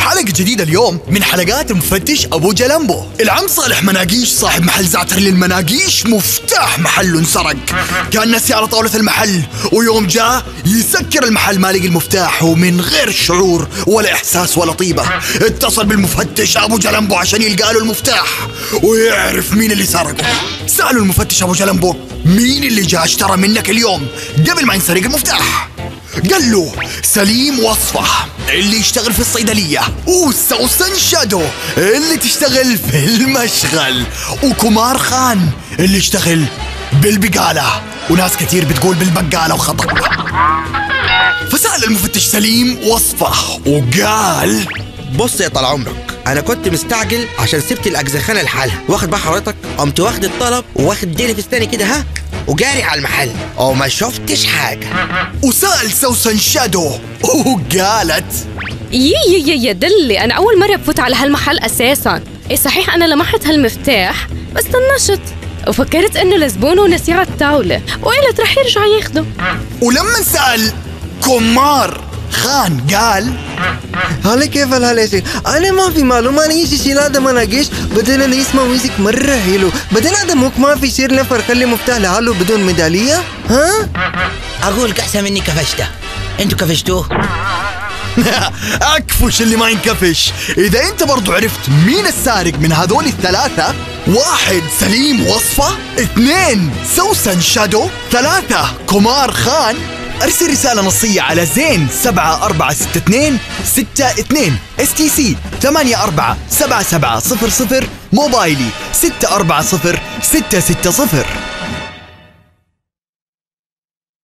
حلقة جديدة اليوم من حلقات المفتش أبو جلمبو. العم صالح مناقيش صاحب محل زعتر للمناقيش مفتاح محله انسرق. كان ناسي على طاولة المحل، ويوم جاء يسكر المحل ما لقي المفتاح، ومن غير شعور ولا إحساس ولا طيبة اتصل بالمفتش أبو جلمبو عشان يلقى له المفتاح ويعرف مين اللي سرقه. سألوا المفتش أبو جلمبو مين اللي جاء اشترى منك اليوم قبل ما ينسرق المفتاح؟ قال له سليم وصفة اللي يشتغل في الصيدلية، وسوسن شادو اللي تشتغل في المشغل، وكمار خان اللي يشتغل بالبقالة، وناس كتير بتقول بالبقالة وخطأ. فسأل المفتش سليم وصفة وقال بص يا طال عمرك، انا كنت مستعجل عشان سبت الاجزخانه لحالها، واخد بقى حضرتك قمت واخد الطلب وواخد ديلي في استاني كده وجاري على المحل وما شفتش حاجه. وسأل سوسن شادو وقالت يا دلي، انا اول مره بفوت على هالمحل اساسا. ايه صحيح انا لمحت هالمفتاح بس طنشت وفكرت انه لزبونه ونسيه على الطاوله، وقلت رح يرجع ياخده. ولما سأل كمار خان قال هلا كيف الحال يا شيخ؟ أنا ما في معلومة، أنا يجي شيل هذا مناقيش بدل اللي يسمع ميوزك مرة حلو، بدل هذا موك ما في يصير نفر خلي مفتاح لحاله بدون ميدالية؟ ها؟ اقول احسن مني كفشته، انتوا كفشتوه. اكفش اللي ما ينكفش. اذا انت برضو عرفت مين السارق من هذول الثلاثة: 1 سليم وصفة، 2 سوسن شادو، 3 كمار خان، ارسل رسالة نصية على زين 7462 62 STC 847700 موبايلي 640 660.